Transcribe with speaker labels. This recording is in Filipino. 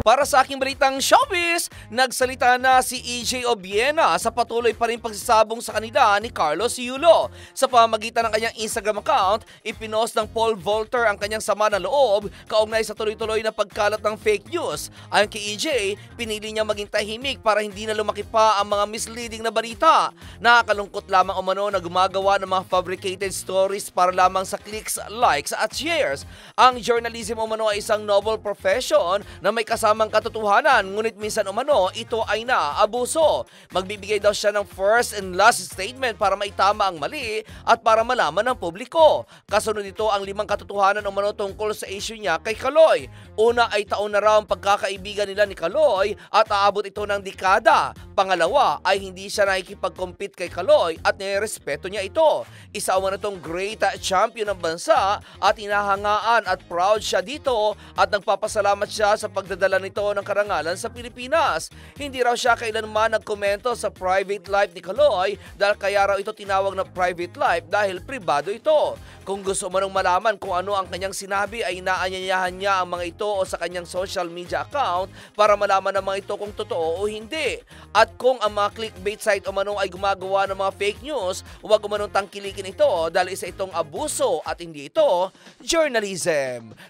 Speaker 1: Para sa aking balitang showbiz, nagsalita na si EJ Obiena sa patuloy pa rin pagsasabong sa kanila ni Carlos Yulo. Sa pamamagitan ng kanyang Instagram account, ipinost ng Paul Volter ang kanyang sama ng loob kaugnay sa tuloy-tuloy na pagkalat ng fake news. Ayon kay EJ, pinili niya maging tahimik para hindi na lumaki pa ang mga misleading na balita. Nakakalungkot lamang umano na gumagawa ng mga fabricated stories para lamang sa clicks, likes at shares. Ang journalism umano ay isang noble profession na may kasamang katotohanan, ngunit minsan umano ito ay naabuso. Magbibigay daw siya ng first and last statement para maitama ang mali at para malaman ng publiko. Kasunod nito ang 5 katotohanan umano tungkol sa issue niya kay Kaloy. Una ay taon na raw ang pagkakaibigan nila ni Kaloy at aabot ito ng dekada. Pangalawa ay hindi siya nakikipag-compete kay Kaloy at nirespeto niya ito. Isa umano itong great champion ng bansa at hinahangaan at proud siya dito at nagpapasalamat siya sa pagdadala nito ng karangalan sa Pilipinas. Hindi raw siya kailanman nagkomento sa private life ni Kaloy dahil kaya raw ito tinawag na private life dahil pribado ito. Kung gusto mo nang malaman kung ano ang kanyang sinabi ay inaanyayahan niya ang mga ito o sa kanyang social media account para malaman ng mga ito kung totoo o hindi. At kung ang mga clickbait site umano ay gumagawa ng mga fake news, huwag umanong tangkilikin ito dahil isa itong abuso at hindi ito journalism.